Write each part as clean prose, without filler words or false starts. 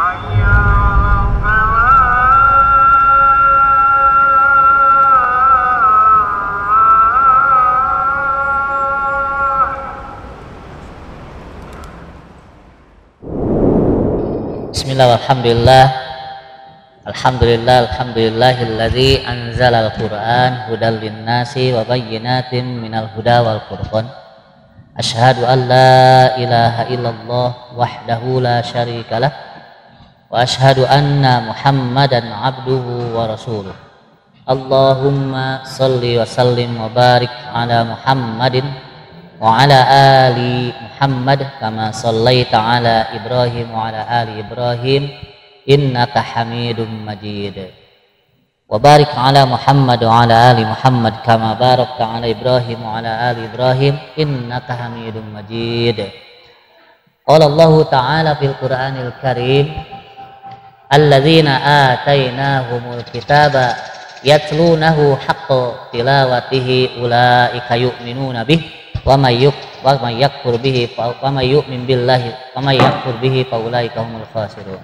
Bismillah walhamdulillah. Alhamdulillahilladzi anzalal Qur'an hudal linnasi wa bayyinatin minal huda wal furqan. Asyhadu an la ilaha illallah wahdahu la syarikalah wa asyhadu anna Muhammadan abduhu wa rasuluh. Allahumma shalli wa sallim wa barik ala Muhammadin wa ala ali Muhammad kama shallaita ala Ibrahim wa ala ali Ibrahim innaka Hamidum Majid. Wa barik ala Muhammad wa ala ali Muhammad kama barakta ala Ibrahim wa ala ali Ibrahim innaka Hamidum Majid. Qala Allah Ta'ala fil Qur'anil Karim alladzina atainahumul kitaba yatlunahu haqqa tilawatihi ulaika yu'minuna bih wa may yakfur bihi fa may yu'min billahi wa may yakfur bihi fa ulaika humul khasirun.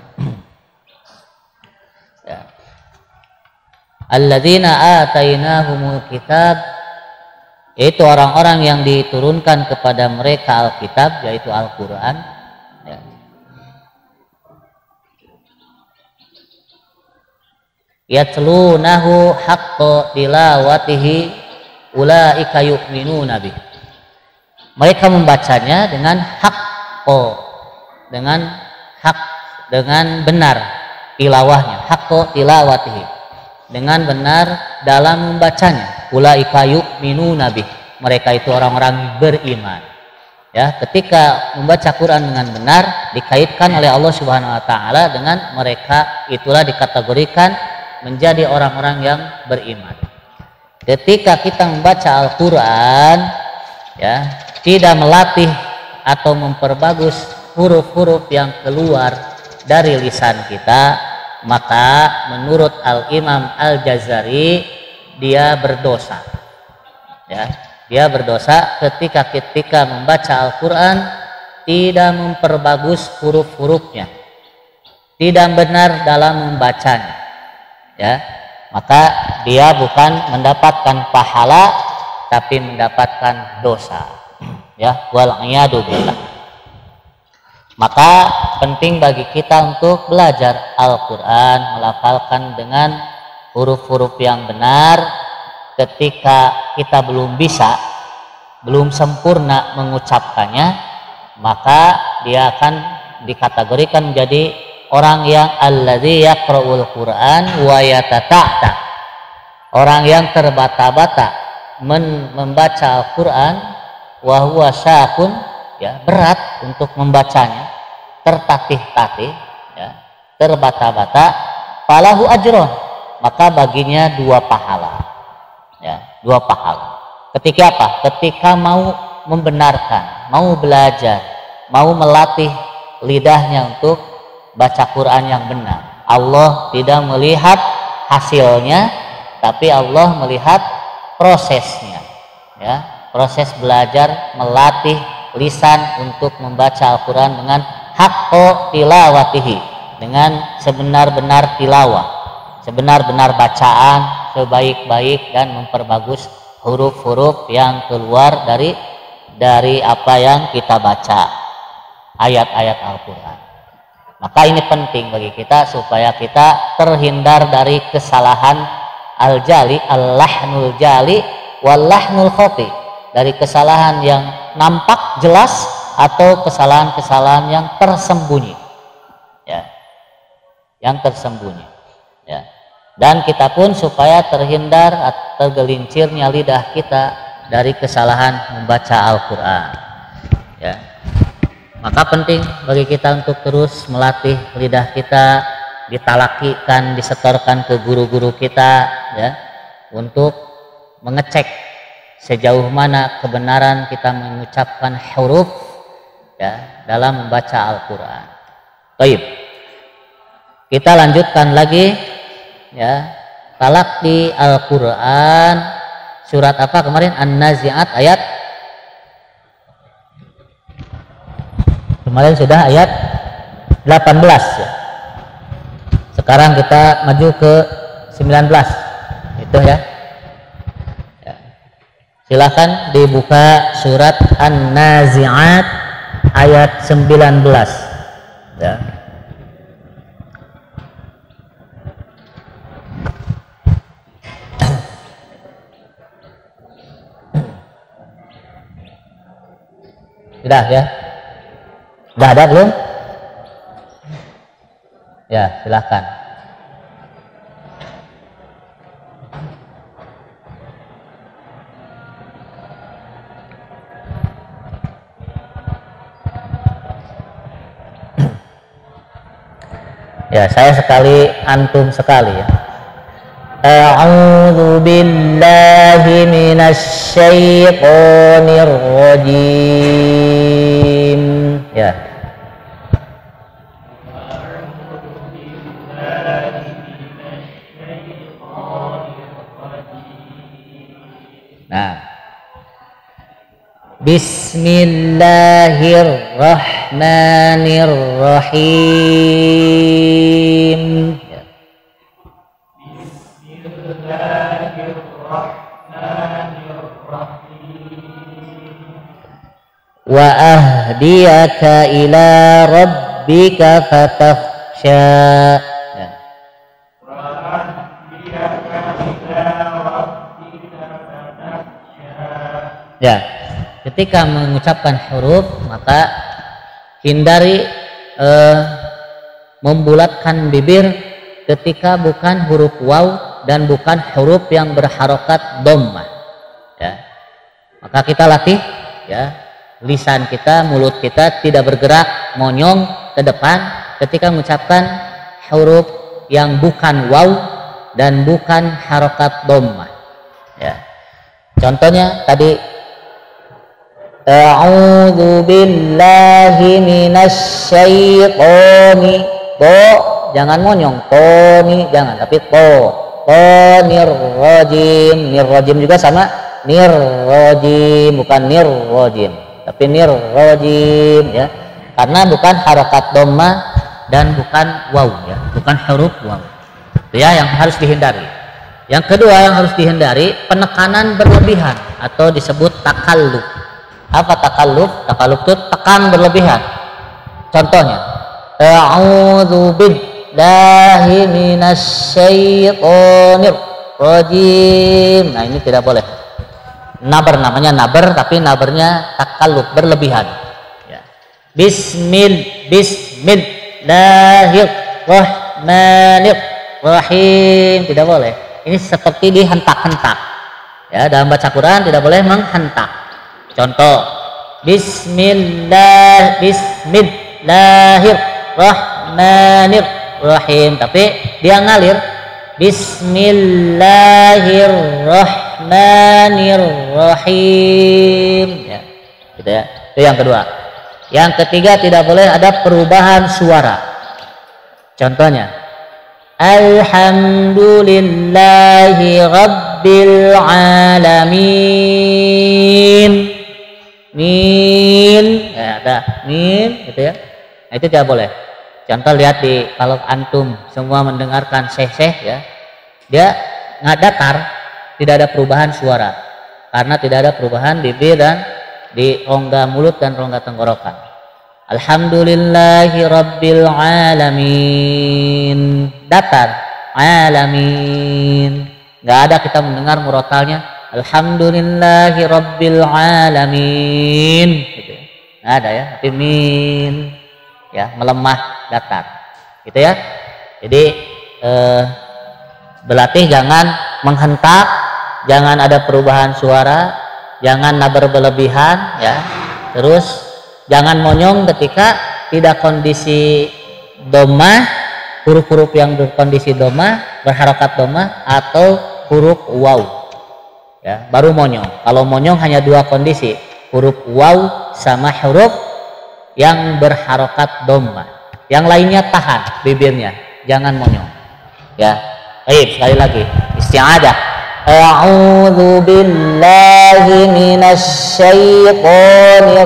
Ya. Alladzina atainahumul kitab, yaitu orang-orang yang diturunkan kepada mereka Alkitab, yaitu Al-Qur'an, ya. Yatlunahu haqqa tilawatihi ulaika yu'minuna bih. Mereka membacanya dengan dengan benar tilawahnya, haqqo tilawatihi, dengan benar dalam membacanya. Ulaika yu'minuna bih, mereka itu orang-orang beriman. Ya, ketika membaca Quran dengan benar dikaitkan oleh Allah Subhanahu wa taala dengan mereka, itulah dikategorikan menjadi orang-orang yang beriman. Ketika kita membaca Al-Qur'an, ya, tidak melatih atau memperbagus huruf-huruf yang keluar dari lisan kita, maka menurut Al-Imam Al-Jazari dia berdosa. Ya, dia berdosa ketika membaca Al-Qur'an tidak memperbagus huruf-hurufnya, tidak benar dalam membacanya. Ya, maka dia bukan mendapatkan pahala tapi mendapatkan dosa. Ya, wal iyadu billah. Maka penting bagi kita untuk belajar Al-Qur'an, melafalkan dengan huruf-huruf yang benar. Ketika kita belum sempurna mengucapkannya, maka dia akan dikategorikan menjadi orang yang alladzi yaqra'ul Qur'an wa yatata'ta, orang yang terbata-bata membaca Al-Qur'an, wa huwa syaqun, ya, berat untuk membacanya, tertatih-tatih, ya, terbata-bata, falahu ajron, maka baginya 2 pahala. Ya, 2 pahala. Ketika apa? Ketika mau membenarkan, mau belajar, mau melatih lidahnya untuk baca Quran yang benar. Allah tidak melihat hasilnya, tapi Allah melihat prosesnya. Ya, proses belajar, melatih lisan untuk membaca Al-Quran dengan haqqo tilawatihi, dengan sebenar-benar tilawah, sebenar-benar bacaan, sebaik-baik, dan memperbagus huruf-huruf yang keluar dari apa yang kita baca, ayat-ayat Al-Quran. Maka ini penting bagi kita supaya kita terhindar dari kesalahan al-jali, al-lahnul jali, wal-lahnul khofi, dari kesalahan yang nampak jelas atau kesalahan-kesalahan yang tersembunyi, ya, yang tersembunyi, ya. Dan kita pun supaya terhindar atau tergelincirnya lidah kita dari kesalahan membaca Al-Quran, ya. Maka penting bagi kita untuk terus melatih lidah kita, ditalakikan, disetorkan ke guru-guru kita, ya, untuk mengecek sejauh mana kebenaran kita mengucapkan huruf, ya, dalam membaca Al-Quran. Baik, kita lanjutkan lagi, ya, talaqi Al-Quran. Surat apa kemarin? An-Nazi'at ayat kemarin sudah ayat 18, ya. Sekarang kita maju ke 19 itu ya. Silakan dibuka surat An-Nazi'at ayat 19 ya. Sudah ya? Sudah ada belum? Ya, silakan. Ya, saya sekali, antum sekali ya. A'udzu billahi minasy syaithanir rajim. Ya. Nah. Bismillahirrahmanirrahim. Ya. Wa ahdiyaka ila rabbika fatakhsha. Ya, ketika mengucapkan huruf maka hindari membulatkan bibir ketika bukan huruf waw dan bukan huruf yang berharokat dhammah. Ya, maka kita latih ya lisan kita, mulut kita tidak bergerak monyong ke depan ketika mengucapkan huruf yang bukan waw dan bukan harokat dhammah. Ya, contohnya tadi A'udzu billahi minasy syaitani. To, jangan monyong. To ni jangan, tapi to. Nirrajim. Nirrajim juga sama nirrajim, bukan nirrajim, tapi nirrajim ya. Karena bukan harakat dhammah dan bukan waw ya, bukan huruf waw. Itu ya yang harus dihindari. Yang kedua yang harus dihindari penekanan berlebihan atau disebut takalluf. Apa takalluf? Takalluf itu tekan berlebihan. Contohnya, a'udzu billahi minasy syaithanir rajim. Nah, ini tidak boleh. Nabar namanya nabar, tapi nabarnya takalluf berlebihan. Ya. Bismillahirrahmanirrahim. Tidak boleh. Ini seperti dihentak-hentak. Ya, dalam baca Quran tidak boleh menghentak. Contoh, Bismillahirrahmanirrahim, tapi dia ngalir. Bismillahirrahmanirrahim. Ya, gitu ya. Itu yang kedua. Yang ketiga tidak boleh ada perubahan suara. Contohnya, Alhamdulillahi Rabbil Alamin. Min, ya ada min, gitu ya. Nah, itu tidak boleh. Contoh lihat di kalau antum semua mendengarkan syekh ya, dia nggak datar, tidak ada perubahan suara, karena tidak ada perubahan bibir dan di rongga mulut dan rongga tenggorokan. Alhamdulillahi Rabbil Alamin, datar, alamin, nggak ada kita mendengar murotalnya. Alhamdulillahi Rabbil Alamin gitu ya. Nggak ada ya, tapi min ya, melemah datar gitu ya. Jadi berlatih jangan menghentak, jangan ada perubahan suara, jangan nabar berlebihan ya. Terus jangan monyong ketika tidak kondisi dhammah, huruf-huruf yang berkondisi dhammah, berharokat dhammah atau huruf waw. Ya, baru monyong. Kalau monyong hanya dua kondisi, huruf waw sama huruf yang berharokat dhammah. Yang lainnya tahan bibirnya, jangan monyong. Ya, baik sekali lagi isti'adah. A'udzu billahi minasy syaithanir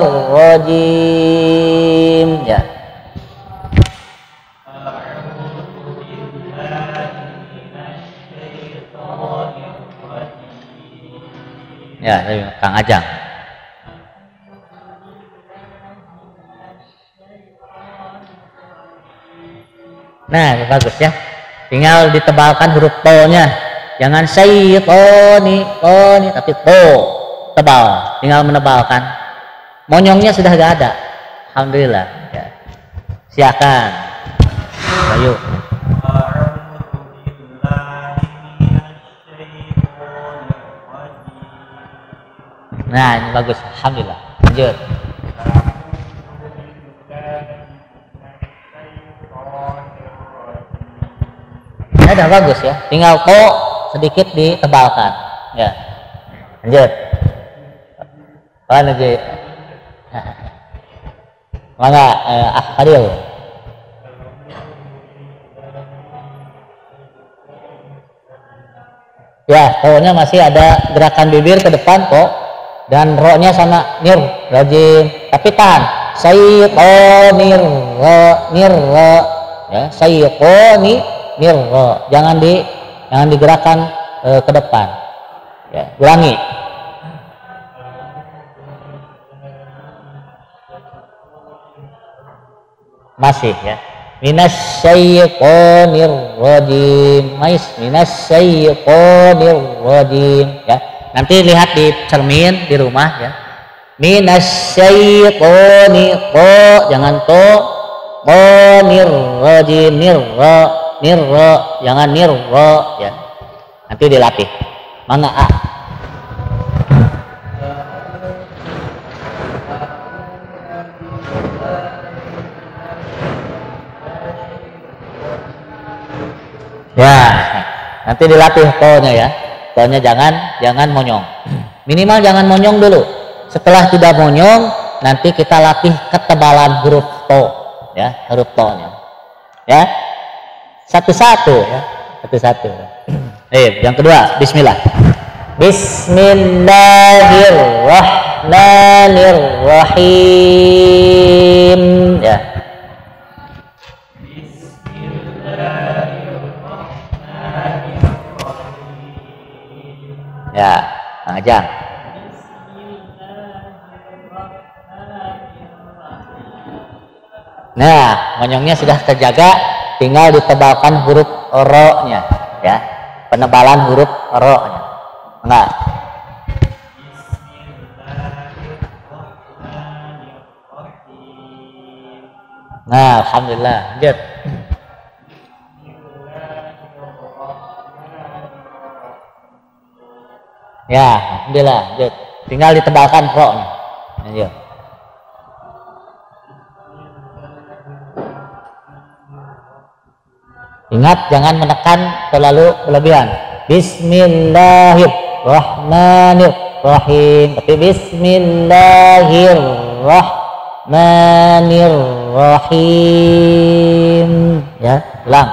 rajim. Ya. Ya, dari Kang Ajang. Nah, bagus ya. Tinggal ditebalkan huruf to-nya. Jangan syaitoni, tapi to. Tebal. Tinggal menebalkan. Monyongnya sudah gak ada. Alhamdulillah. Ya. Silakan. Ayo. Nah, ini bagus. Alhamdulillah. Lanjut. Udah bagus ya, tinggal to sedikit ditebalkan ya. Lanjut lagi mana Fadil ya. To nya masih ada gerakan bibir ke depan to, dan ro nya sama nir rajin, tapi tahan sayyiqonir nir ya, sayyiqoni nirro, jangan digerakkan ke depan ya. Ulangi. Masih ya. Minasyaitonir rajim. Minasyaitonir rajim ya. Nanti lihat di cermin di rumah ya. Minasyaitonir jangan to rajim nirro, jangan nirro ya. Nanti dilatih. Mana A? Ya, nanti dilatih to-nya ya. To-nya jangan monyong. Minimal jangan monyong dulu. Setelah tidak monyong, nanti kita latih ketebalan huruf to ya, huruf to-nya. Ya. Satu-satu ya, satu-satu. Yang kedua, bismillah. Bismillahirrahmanirrahim ya. Ya, Ajang. Nah, monyongnya sudah terjaga, tinggal ditebalkan huruf ro-nya ya. Penebalan huruf ro-nya. Enggak. Nah, alhamdulillah. Lanjut. Ya, alhamdulillah. Lanjut. Tinggal ditebalkan ro-nya. Lanjut. Ingat, jangan menekan terlalu berlebihan. Bismillahirrahmanirrahim. Tapi Bismillahirrahmanirrahim. Ya, ulang.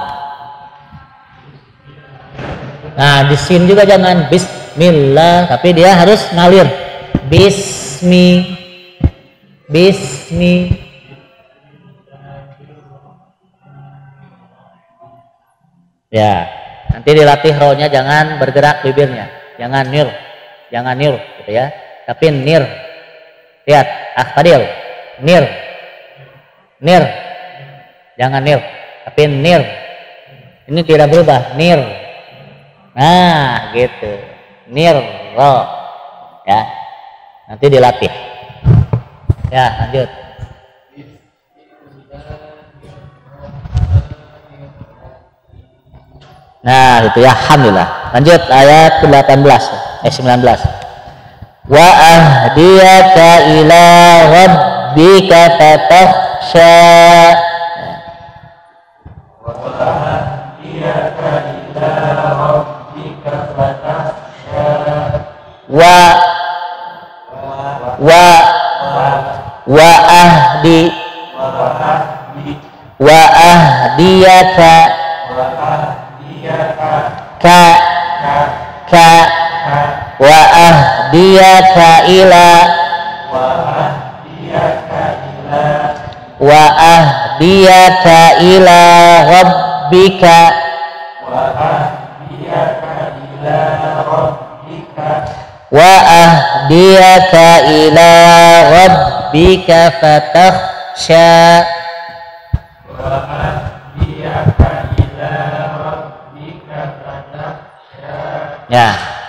Nah, di sin juga jangan Bismillah, tapi dia harus ngalir. Bismi. Ya, nanti dilatih ro-nya, jangan bergerak bibirnya, jangan nir gitu ya, tapi nir. Lihat, Fadil, nir, jangan nir, tapi nir. Ini tidak berubah, nir. Nah, gitu, nir ro, ya. Nanti dilatih. Ya, lanjut. Nah, itu ya, alhamdulillah. Lanjut ayat 19. Wa ahdiyaka ila rabbika fatakhsha. Wa ahdiyaka ila rabbika fatakhsha. Wa ahdiyaka wa ahdiyaka ila rabbika wa ahdiyaka ila rabbika fatakhsha. Wa ahdiyaka ila rabbika fatakhsha. Ya.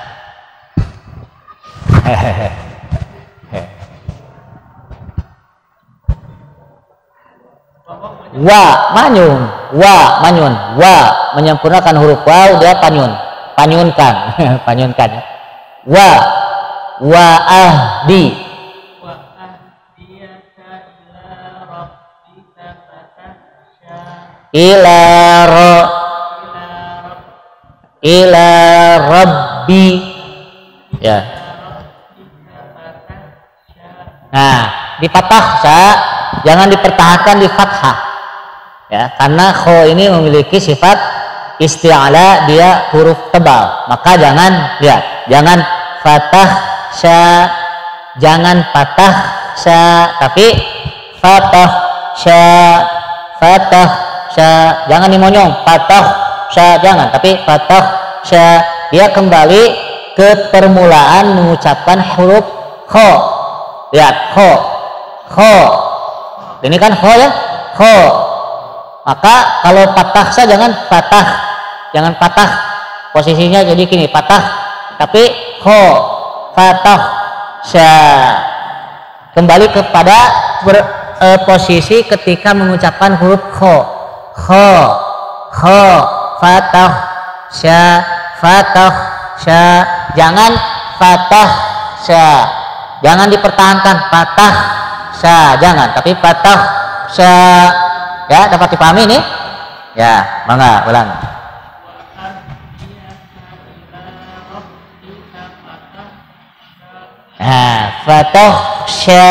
Wa manyun, wa menyempurnakan huruf waw dia panyunkan, panyunkan. Wa ahdi. Wa ahdiyaka ila rabbika fatakhsha. Ila rabbi. Ya. Nah, di fatakhsha jangan dipertahankan di fathah. Ya, karena kho ini memiliki sifat isti'ala, dia huruf tebal, maka jangan fathah sya, jangan fathah sya, tapi fathah sya, jangan dimonyong fathah sya, jangan, tapi fathah sya, dia kembali ke permulaan mengucapkan huruf kho. Lihat kho, ini kan kho ya, kho. Maka kalau patah saja jangan patah, posisinya jadi gini, patah, tapi patah sya, kembali kepada posisi ketika mengucapkan huruf patah sya, jangan patah sya, jangan dipertahankan patah sya, jangan, tapi patah sya. Ya, dapat dipahami ini? Ya, mangga ulang. Nah, fatakhsha.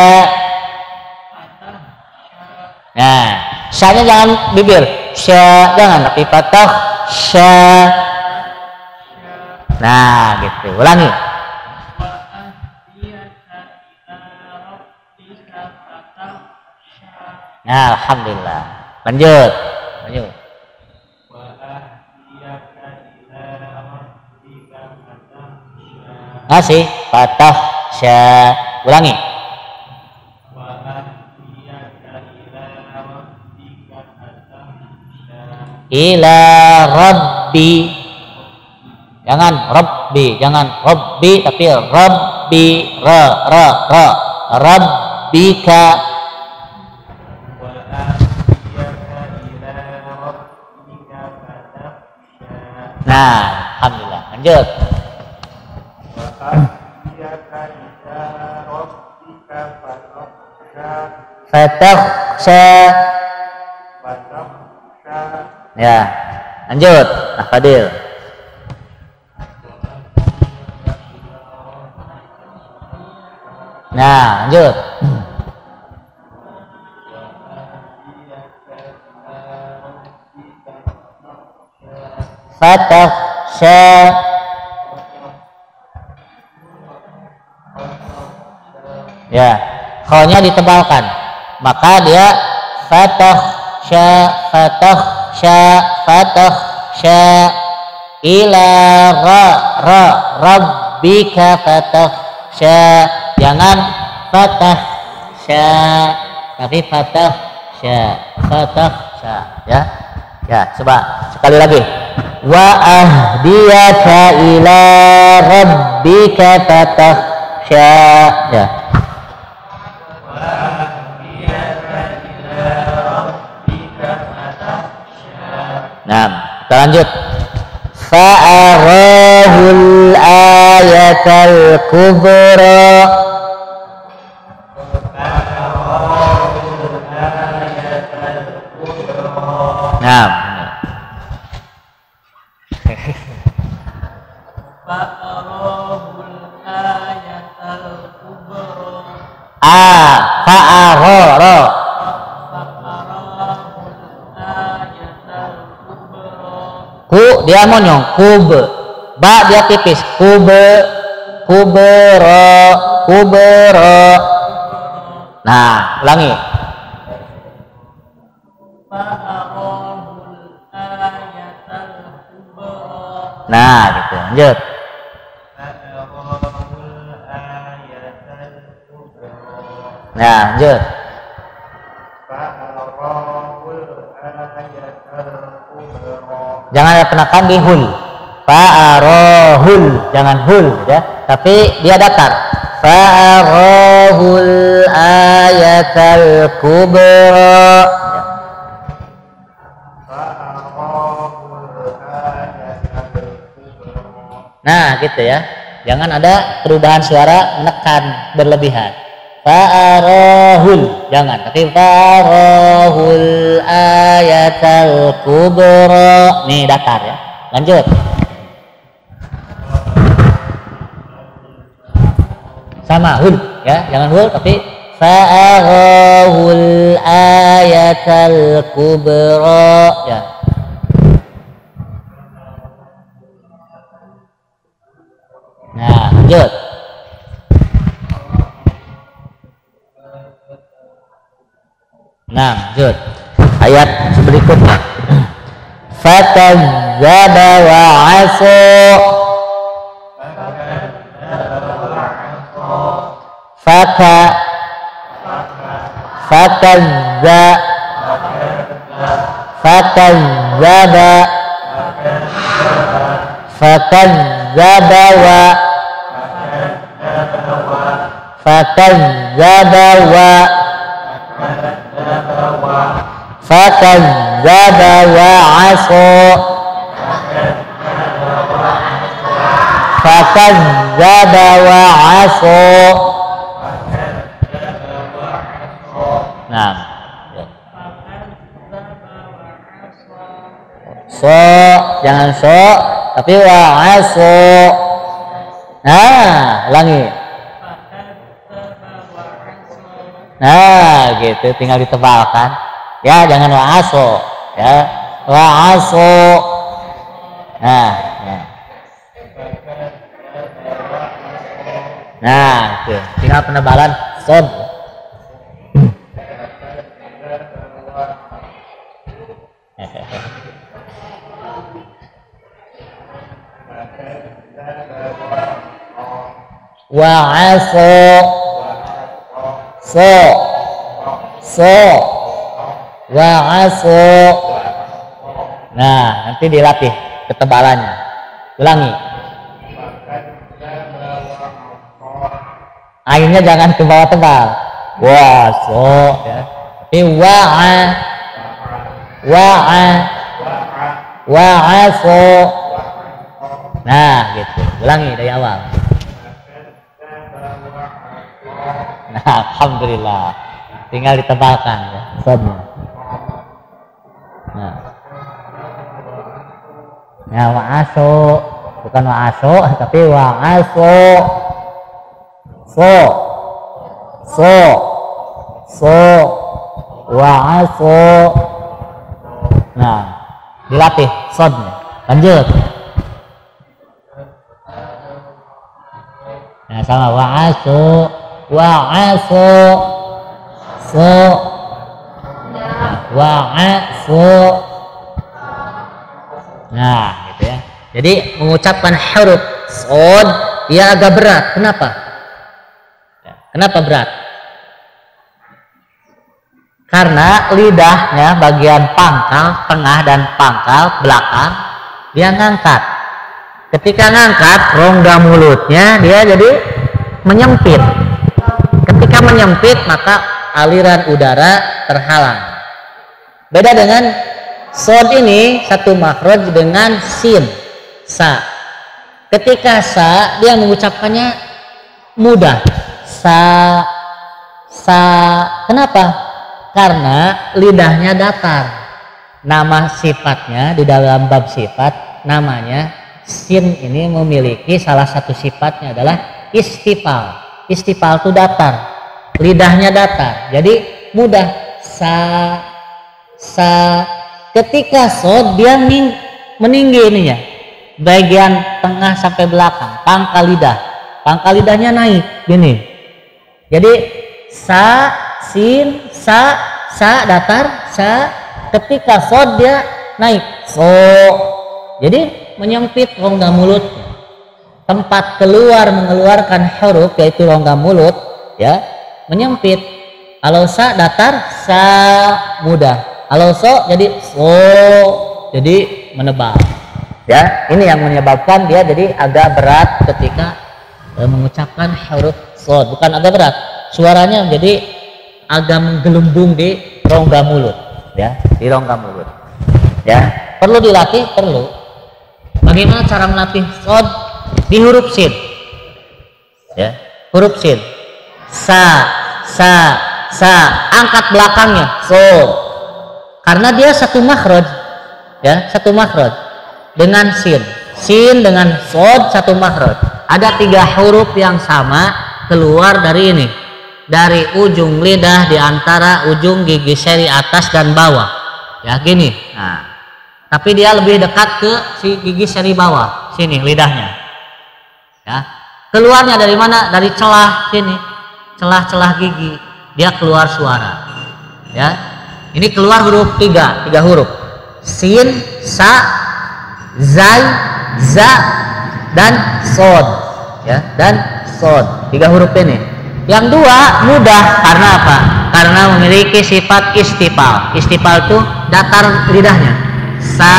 Nah, syanya jangan bibir, sya jangan, tapi fatakhsha. Nah, gitu. Ulangi. Nah, alhamdulillah. Lanjut. Masih patah sya. Ulangi. Ila rabbi. Jangan rabbi, tapi rabbi, rabbika. Nah, alhamdulillah. Lanjut. Fatakhsha. Ya, lanjut. Nah, Fadil. Nah, lanjut. Fatakhsha. Ya, kho-nya ditebalkan, maka dia fatakhsha ila rabbika fatakhsha, jangan fatakhsha, tapi fatakhsha ya, coba sekali lagi. Wa ahdiyaka ila rabbika fatakhsha. Ya. Nah, kita lanjut. Fa'arahul ayatal kubra. Nah, ku dia monyong, kub, ba dia tipis, kubero. Nah, ulangi. Nah, gitu. Lanjut. Nah, lanjut. Jangan ada penekan di hul. Fa'arahul, jangan hul ya, tapi dia datar. Fa'arahul ayatal kubra. Nah, gitu ya. Jangan ada perubahan suara menekan berlebihan. Fa'arahul, jangan, tapi fa'arahul ayatal kubra. Nih datar ya. Lanjut. Sama hul ya, jangan hul tapi fa'arahul ayatal kubra ya. Nah, lanjut. Nah, lanjut. Ayat berikutnya. Fakadzdzaba wa 'asa. Fakadzdzaba wa 'asa. Fakadzdzaba wa 'asa. Nah, so jangan so tapi wa 'asa. Nah, ulangi. Nah, gitu, tinggal ditebalkan. Ya, jangan wa'aso, ya, wa'aso. Nah, nah, nah, itu, tinggal penebalan sod. Wa'aso, so. Wa'aso. Nah, nanti dilatih ketebalannya. Ulangi. Ainnya jangan ke bawah tebal. Wa'aso ya. Tapi wa'aso. Nah, gitu. Ulangi dari awal. Nah, alhamdulillah. Tinggal ditebalkan ya. Sodnya. Nah, ya wa'aso, bukan wa'aso, tapi wa'aso, so, wa'aso. Nah, dilatih sodnya. Lanjut. Nah, sama wa'aso, so. Wa'aso. Nah, gitu ya. Jadi mengucapkan huruf shod dia agak berat. Kenapa? Kenapa berat? Karena lidahnya bagian pangkal tengah dan pangkal belakang dia ngangkat. Ketika ngangkat rongga mulutnya dia jadi menyempit. Ketika menyempit maka aliran udara terhalang. Beda dengan shod ini satu makhraj dengan sin, sa. Ketika sa dia mengucapkannya mudah. Sa. Kenapa? Karena lidahnya datar. Nama sifatnya di dalam bab sifat namanya sin ini memiliki salah satu sifatnya adalah istifal. Istifal itu datar. Lidahnya datar. Jadi mudah. Sa. Ketika shod dia meninggi ininya. Bagian tengah sampai belakang, pangkal lidah. Pangkal lidahnya naik gini. Jadi sa, sin, sa datar, sa. Ketika shod dia naik. So. Jadi menyempit rongga mulutnya. Tempat keluar mengeluarkan huruf yaitu rongga mulut ya, menyempit. Kalau sa datar, sa mudah. Kalau so jadi so, jadi menebal. Ya, ini yang menyebabkan dia jadi agak berat ketika mengucapkan huruf sod. Bukan agak berat, suaranya jadi agak menggelembung di rongga mulut. Ya, di rongga mulut. Ya, perlu dilatih, perlu. Bagaimana cara melatih sod di huruf sin? Ya, huruf sin. Sa, angkat belakangnya so. Karena dia satu makhraj. Ya, satu makhraj. Dengan sin dengan sod satu makhraj. Ada 3 huruf yang sama keluar dari ini, dari ujung lidah di antara ujung gigi seri atas dan bawah. Ya gini. Nah, tapi dia lebih dekat ke si gigi seri bawah sini lidahnya. Ya, keluarnya dari mana? Dari celah sini, celah-celah gigi. Dia keluar suara. Ya, ini keluar huruf 3 huruf. Sin, sa, zai, za, dan sod. Ya, dan sod. 3 huruf ini. Yang 2 mudah karena apa? Karena memiliki sifat istifal. Istifal itu datar lidahnya. Sa,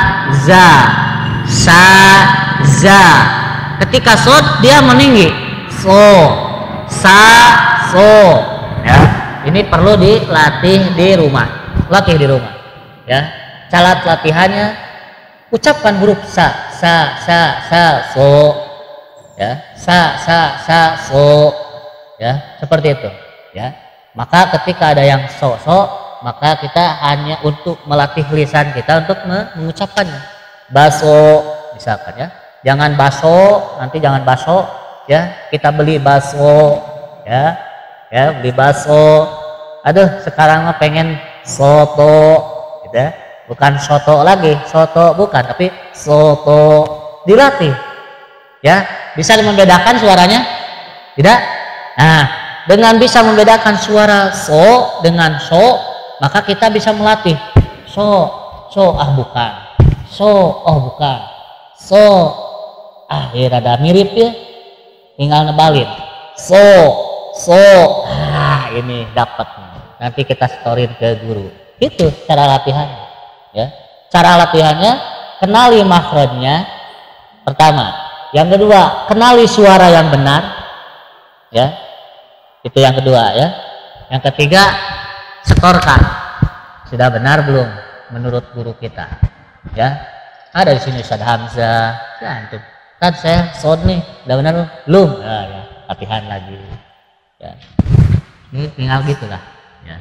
za. Ketika sod dia meninggi. So, sa, so. Ya, ini perlu dilatih di rumah. Latih di rumah. Ya, cara latihannya ucapkan huruf sa, so. Ya, sa, so. Ya, seperti itu. Ya, maka ketika ada yang so, maka kita hanya untuk melatih lisan kita untuk mengucapkannya. Baso, misalkan ya. Jangan baso, nanti jangan baso. Ya, kita beli baso. Ya, beli baso. Aduh, sekarang mah pengen soto, gitu ya. Bukan soto lagi, soto bukan, tapi soto. Dilatih. Ya, bisa membedakan suaranya? Tidak? Nah, dengan bisa membedakan suara so dengan so, maka kita bisa melatih so, bukan, so, oh bukan, so, rada mirip ya, tinggal nebalin, so, ini dapat. Nanti kita storin ke guru. Itu cara latihannya. Ya, cara latihannya kenali makhrajnya pertama. Yang kedua, kenali suara yang benar. Ya, itu yang kedua ya. Yang ketiga, setorkan sudah benar belum menurut guru kita. Ya, ada di sini Ustaz Hamzah. Ya, antum. Kan saya sod nih, udah benar belum? Nah, ya, latihan lagi. Ya, ini tinggal gitulah. Ya.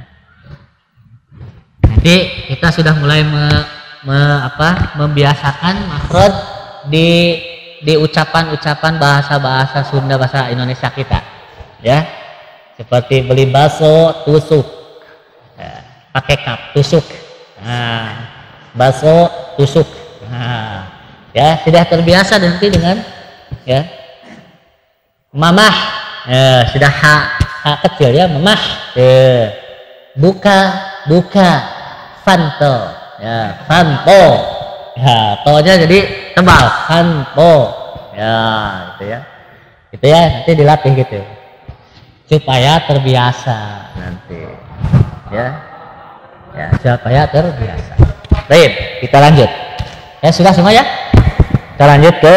Nanti kita sudah mulai membiasakan makhraj di ucapan-ucapan bahasa Sunda, bahasa Indonesia kita. Ya, seperti beli bakso tusuk, ya, pakai kap tusuk, nah, bakso tusuk, nah, ya sudah terbiasa nanti dengan ya mamah, ya, sudah ha kecil ya mamah, ya, buka fanto, ya fanto, ya tonya jadi tebal fanto, ya itu ya nanti dilatih gitu supaya terbiasa nanti ya supaya terbiasa. Baik, kita lanjut ya, sudah semua ya, kita lanjut ke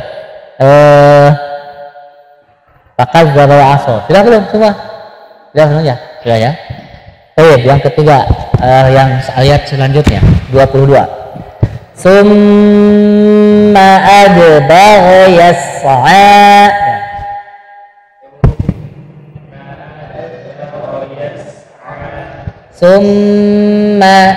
pakai zara aso. Sudah belum semua? Sudah semua ya? Sudah ya. Baik, yang ketiga yang ayat selanjutnya 22. Summa adbara yas'a. Summa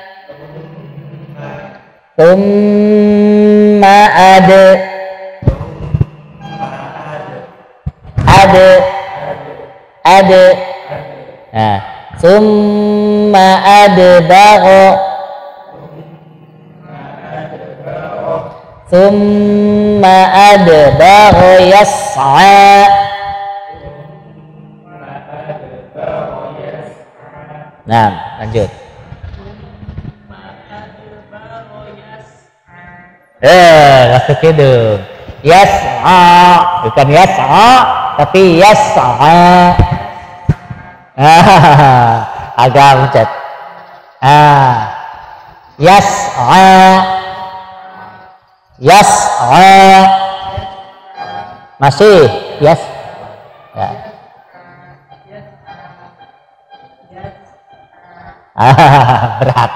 nah, summa adbara yas'a. Nah, lanjut. Masuk hidung. Yas'a, bukan yas'a, tapi yas'a. Agak mencet. Yas'a. Masih ya. Berat.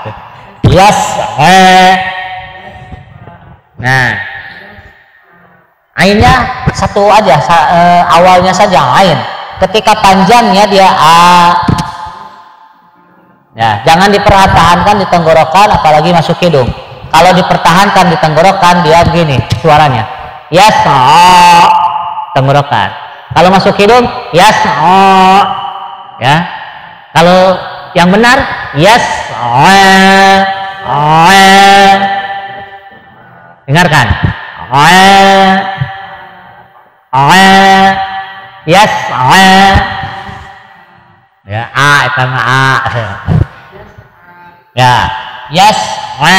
Nah, ainnya satu aja, awalnya saja ain. Ketika panjangnya dia a. Ya, jangan dipertahankan di tenggorokan, apalagi masuk hidung. Kalau dipertahankan di tenggorokan dia gini suaranya. Yas'a, tenggorokan. Kalau masuk hidung yas'a. Ya. Kalau yang benar yas'a. Dengarkan. Yas'a. Ya, a itu mah a. Ya, yas'a.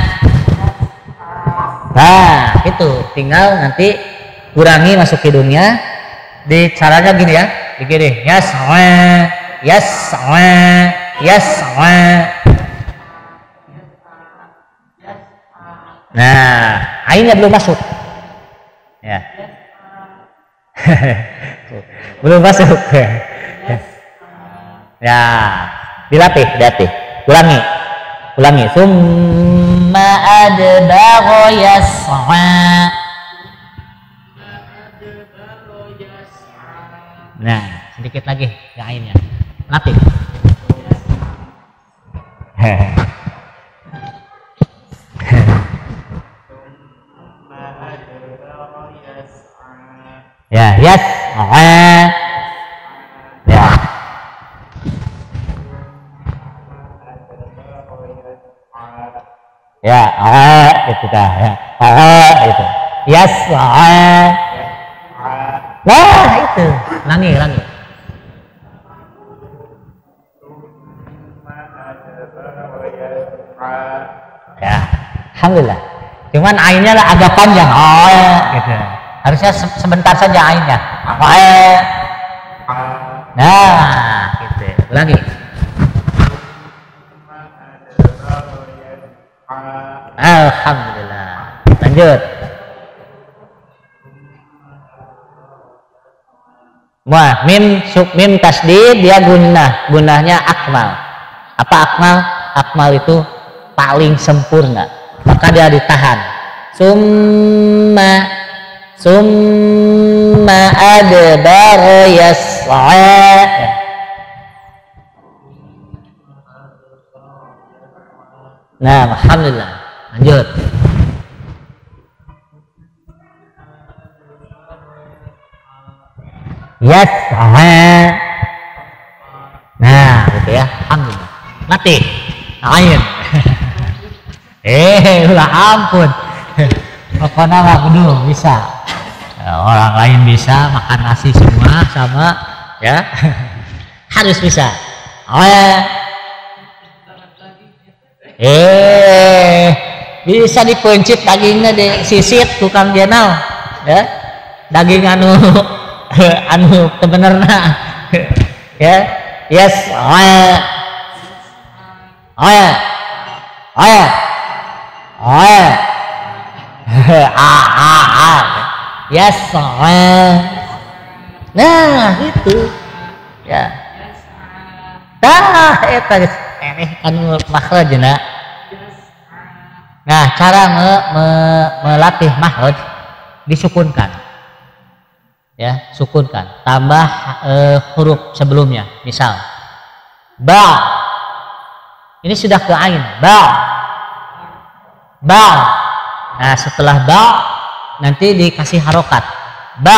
Nah, itu tinggal nanti kurangi masuk hidungnya. Di caranya gini ya, begini. Yas'a. Nah, ainnya belum masuk. Ya. Belum masuk. Ya, dilatih. Ulangi. Summa adbara yas'a. Nah, sedikit lagi yang ainnya. Latih. Ya, yas'a. Ya. Ya, itu dah ya. Itu. Yas'a. Nah, itu. Ulangi. Ya, alhamdulillah. Cuman ainnya lah agak panjang. Gitu. Harusnya sebentar saja ainnya. Nah, gitu. Ulangi. Alhamdulillah. Lanjut. Mim tasdid dia gunahnya akmal. Apa akmal? Akmal itu paling sempurna. Maka dia ditahan. Summa adbara yas'a. Nah, alhamdulillah. Lanjut. Yas'a. Nah, gitu ya. Alhamdulillah. Latih. Ain. Ulah ampun. Pokoknya nggak belum bisa. Orang lain bisa makan nasi semua sama ya. Harus bisa. Bisa dipencit dagingnya disisit tukang jenal ya. Daging anu tebenerna ya. Yes. Yes. Nah, itu ya. Tah eta ini anu makhrajna. Nah, cara melatih makhraj disukunkan. Ya, sukunkan. Tambah huruf sebelumnya. Misal ba. Ini sudah ke ain. Ba. Nah, setelah ba nanti dikasih harokat. Ba.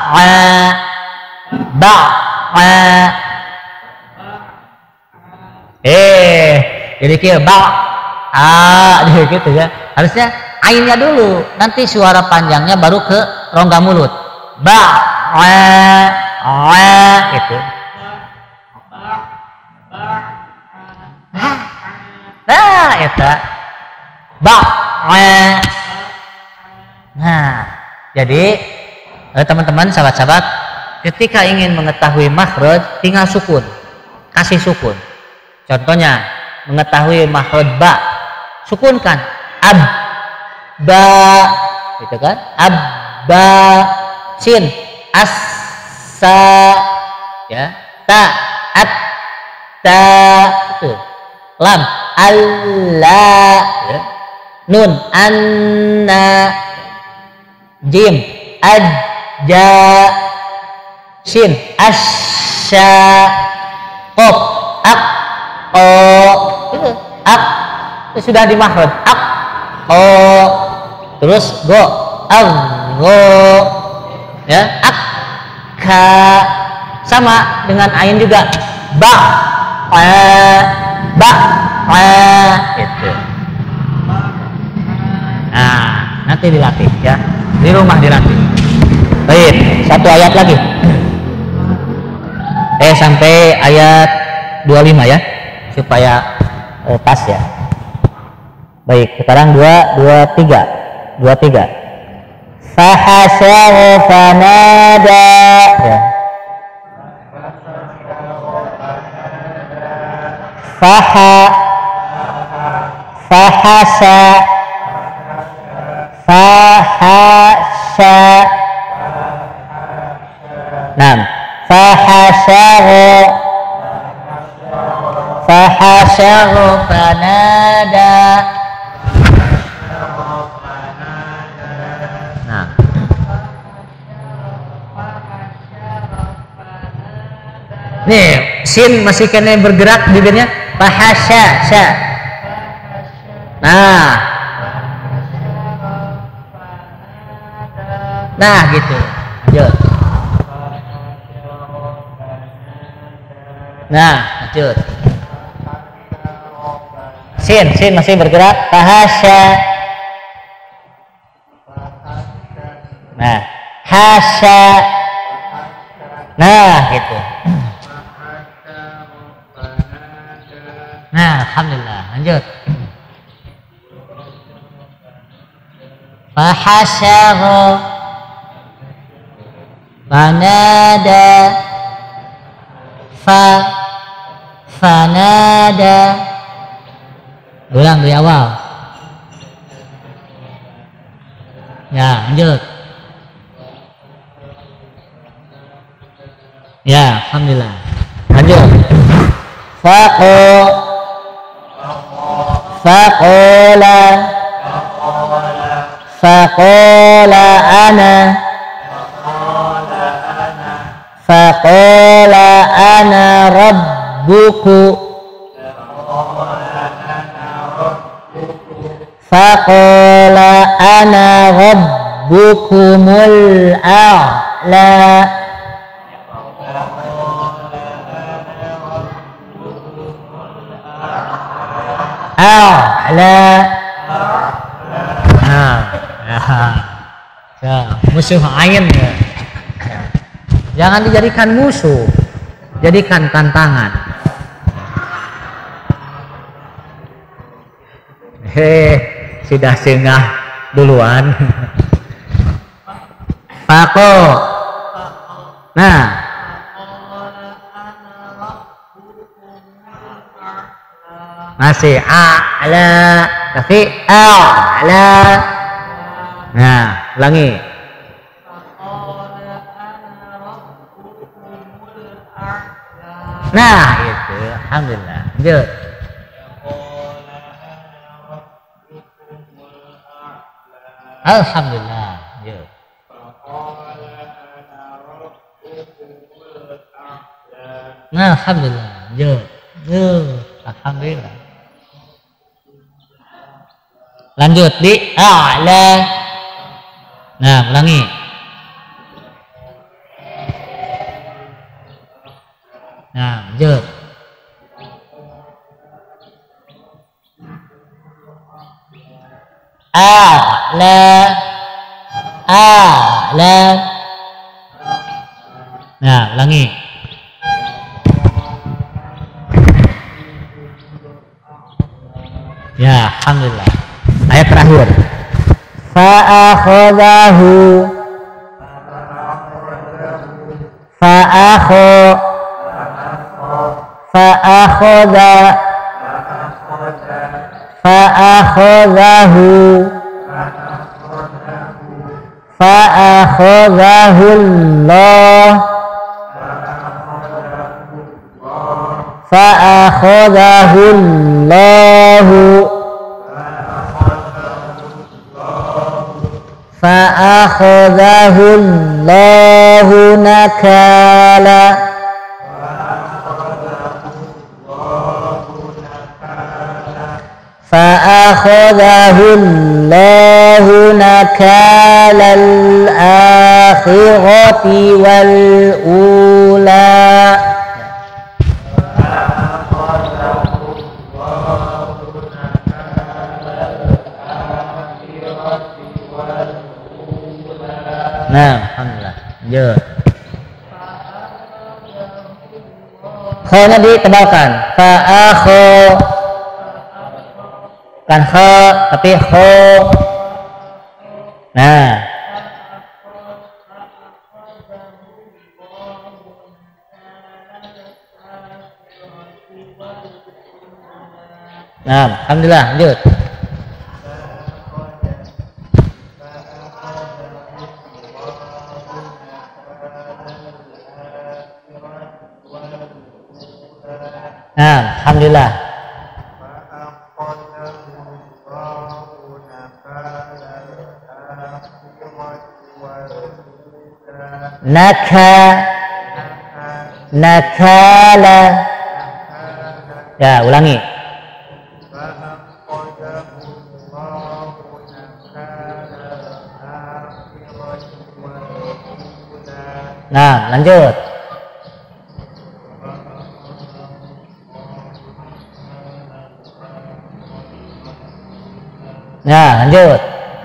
Jadi kira ba. Gitu ya. Harusnya ainnya dulu. Nanti suara panjangnya baru ke rongga mulut. Ba. Gitu. Nah, eta. Ba. Nah, jadi teman-teman, sahabat-sahabat, ketika ingin mengetahui makhraj tinggal sukun. kasih sukun. Contohnya mengetahui makhraj ba, sukunkan ab ba, gitu kan? Ab ba, sin as sa, ya, ta at ta, itu lam alla, ya. Nun anna, jim ajja, shin asya, qaf ak o, itu ak, itu sudah di makhraj ak o. Terus go aggo, ya, ak ka, sama dengan ain juga ba ba gitu. Nah, nanti dilatih ya, di rumah dilatih. Baik, satu ayat lagi. Sampai ayat 25 ya, supaya pas ya. Baik, sekarang 23. Fahasyara fanada, ya. Fahasya nah, fahasyara fanada. Nah, nih sin masih kena bergerak bibirnya, fahasya sya. Nah gitu, lanjut. Nah, lanjut. Sin masih bergerak, fahasya. Nah, hasya. Nah, gitu. Nah, alhamdulillah, lanjut. Fahasyara fanada, fanada. Ulang dari awal. Ya, lanjut. Ya, alhamdulillah. Lanjut. Faqala ana rabbuku. Faqala ana rabbukumul a'la. A'la. Musuh ain ya. Jangan dijadikan musuh, jadikan tantangan. Sudah sengah duluan. Fako. Nah, masih a'la, tapi a'la. Nah, ulangi. Nah, itu alhamdulillah. Lanjut. Alhamdulillah. Lanjut. Nah, alhamdulillah. Lanjut. Alhamdulillah. Lanjut di a'la. Nah, ulangi. Nah, lanjut. A'la. Nah, ulangi. Ya, alhamdulillah. Ayat terakhir. Fa'akhadahu. Allahu nakala al-akhirati wal ula. Nah, alhamdulillah. Lanjut. Kho-nya ditebalkan. Fa'akho. Kan kho, tapi kho. Nah. Nah, alhamdulillah. Lanjut. Nah, alhamdulillah. Nakala. Ya, ulangi. Nah, lanjut. Nah, lanjut.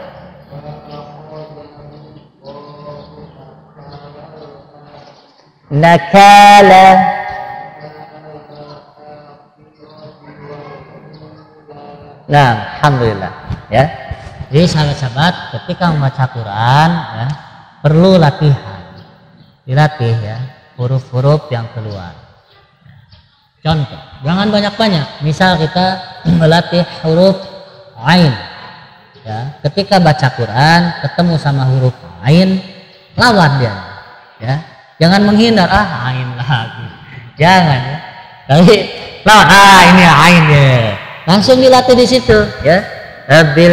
Nakala. Nah, alhamdulillah ya. Jadi sahabat-sahabat, ketika membaca Quran ya, perlu latihan. Dilatih ya, huruf-huruf yang keluar. Contoh, jangan banyak-banyak. Misal kita melatih huruf ain. Ya, ketika baca Quran ketemu sama huruf ain, lawan dia. Ya, jangan menghindar, ain lagi. Jangan ya. Tapi lawan, ini ain ya. Langsung dilatih di situ ya. Bil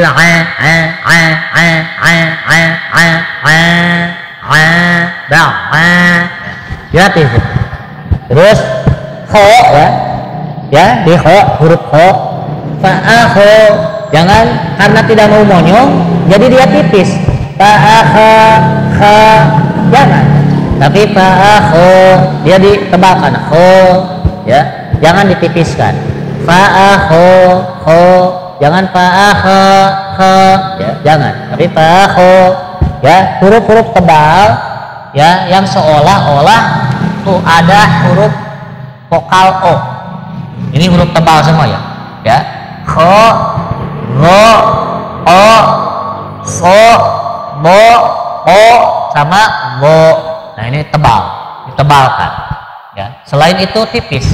dilatih. Terus kho ya, di kho, huruf kho. Fa'akho, jangan karena tidak mau monyong jadi dia tipis. Fa'akha, kha, jangan. Tapi fa'akho dia ditebalkan, kho ya, jangan ditipiskan. Fa'akho, kho, jangan fa'akha, kha, ya, jangan. Tapi fa'akho ya, huruf-huruf tebal ya, yang seolah-olah tuh ada huruf vokal o. Ini huruf tebal semua ya. Ya. Kho, ro, o, so, bo, o, sama bo. Nah, ini tebal, ditebalkan. Ya. Selain itu tipis.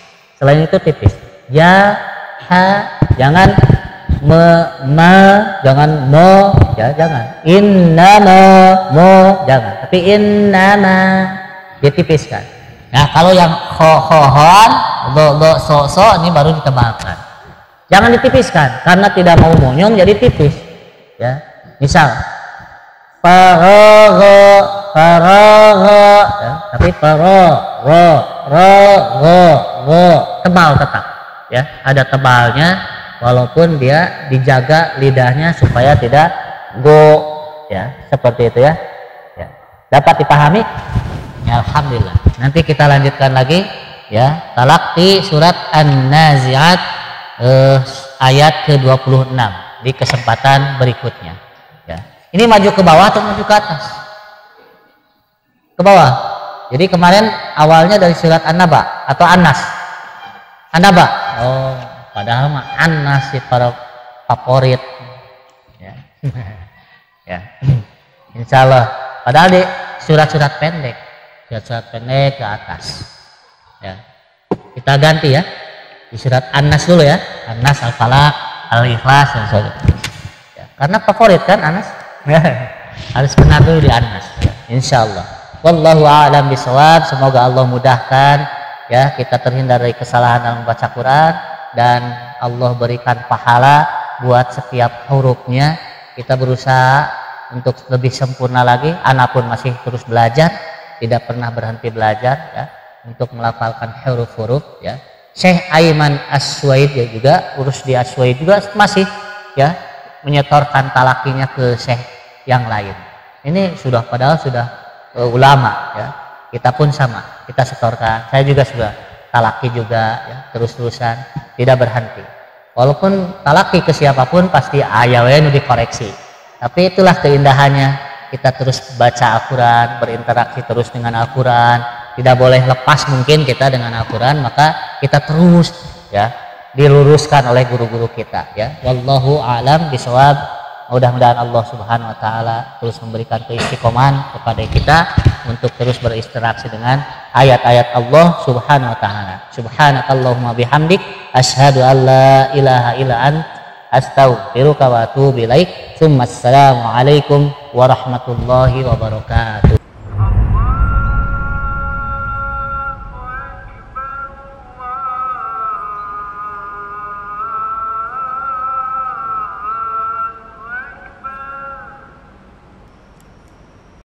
Ya, ha, jangan ma, jangan mo, ya, jangan. Innama, mo, jangan. Tapi innama ditipiskan. Nah, kalau yang ho-ho-hon, do, so, ini baru ditebalkan. Jangan ditipiskan karena tidak mau monyong jadi tipis. Ya, misal faragha, ya, tapi ro, tebal tetap. Ya, ada tebalnya walaupun dia dijaga lidahnya supaya tidak go, ya, seperti itu ya. Ya, dapat dipahami? Ya, alhamdulillah. Nanti kita lanjutkan lagi ya, talaqi surat An-Nazi'at ayat ke-26 di kesempatan berikutnya ya. Ini maju ke bawah atau maju ke atas? Ke bawah. Jadi kemarin awalnya dari surat An-Naba atau An-Nas? An-Naba. Oh, padahal mah An-Nas sih para favorit ya. Ya. Insyaallah. Padahal di surat-surat pendek ke atas ya. Kita ganti ya. Di surat An-Nas dulu ya. An-Nas, Al-Falaq, Al-Ikhlas dan sebagainya. Ya, karena favorit kan An-Nas. Harus benar dulu di An-Nas ya, insyaallah. Wallahu a'lam bishawab. Semoga Allah mudahkan ya kita terhindar dari kesalahan dalam membaca Quran dan Allah berikan pahala buat setiap hurufnya. Kita berusaha untuk lebih sempurna lagi. Anak pun masih terus belajar, tidak pernah berhenti belajar ya untuk melafalkan huruf-huruf ya. Syekh Aiman As-Suwaid ya juga urus di As-Suwaid juga masih ya menyetorkan talakinya ke syekh yang lain. Ini sudah padahal sudah ulama ya. Kita pun sama, kita setorkan. Saya juga sudah talaki juga ya, terus-terusan tidak berhenti. Walaupun talaki ke siapapun pasti ayahnya dikoreksi. Tapi itulah keindahannya. Kita terus baca Al-Quran, berinteraksi terus dengan Al-Quran. Tidak boleh lepas mungkin kita dengan Al-Quran, maka kita terus ya diluruskan oleh guru-guru kita ya. Wallahu a'lam bishawab. Mudah-mudahan Allah Subhanahu wa taala terus memberikan keistiqomahan kepada kita untuk terus berinteraksi dengan ayat-ayat Allah Subhanahu wa taala. Subhanakallahumma bihamdik asyhadu an la ilaha illa ant astaghfiruka wa atubu ilaik. Assalamualaikum warahmatullahi wabarakatuh.